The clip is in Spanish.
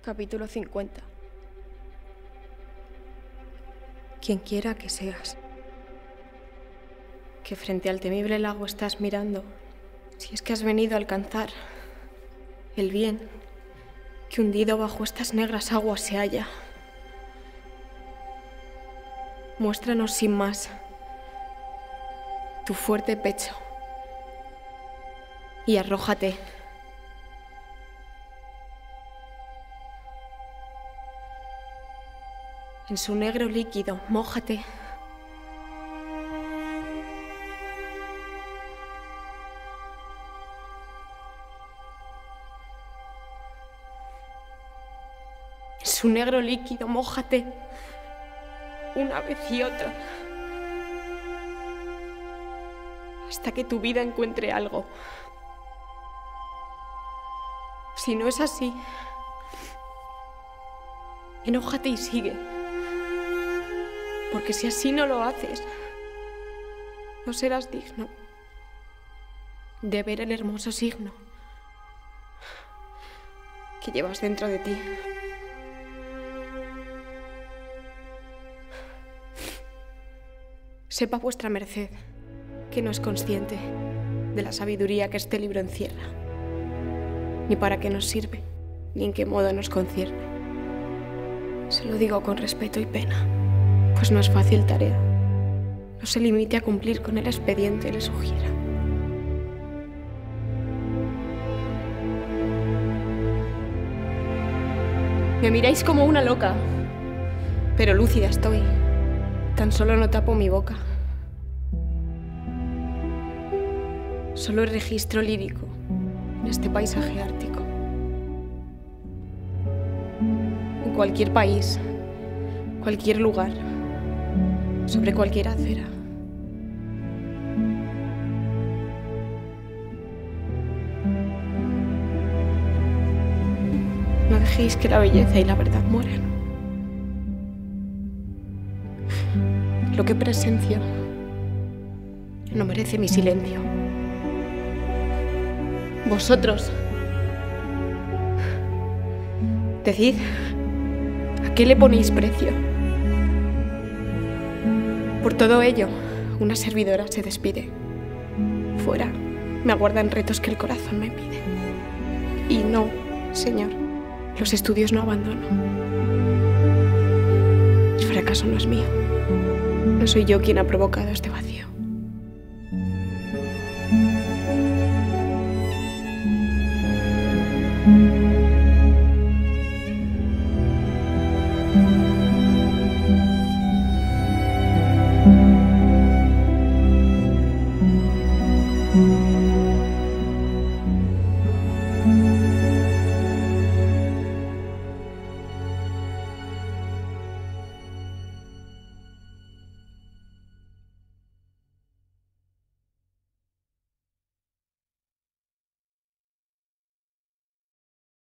Capítulo 50. Quien quiera que seas, que frente al temible lago estás mirando, si es que has venido a alcanzar el bien que hundido bajo estas negras aguas se halla. Muéstranos sin más tu fuerte pecho y arrójate. En su negro líquido, mójate. En su negro líquido, mójate. Una vez y otra. Hasta que tu vida encuentre algo. Si no es así, enójate y sigue. Porque si así no lo haces, no serás digno de ver el hermoso signo que llevas dentro de ti. Sepa vuestra merced que no es consciente de la sabiduría que este libro encierra, ni para qué nos sirve, ni en qué modo nos concierne. Se lo digo con respeto y pena, pues no es fácil tarea. No se limite a cumplir con el expediente le sugiera. Me miráis como una loca, pero lúcida estoy. Tan solo no tapo mi boca. Solo registro lírico en este paisaje ártico. En cualquier país, cualquier lugar, sobre cualquier acera. No dejéis que la belleza y la verdad mueran. Lo que presencio no merece mi silencio. Vosotros, decid, ¿a qué le ponéis precio? Por todo ello, una servidora se despide. Fuera me aguardan retos que el corazón me pide. Y no, señor, los estudios no abandono. El fracaso no es mío. No soy yo quien ha provocado este vacío.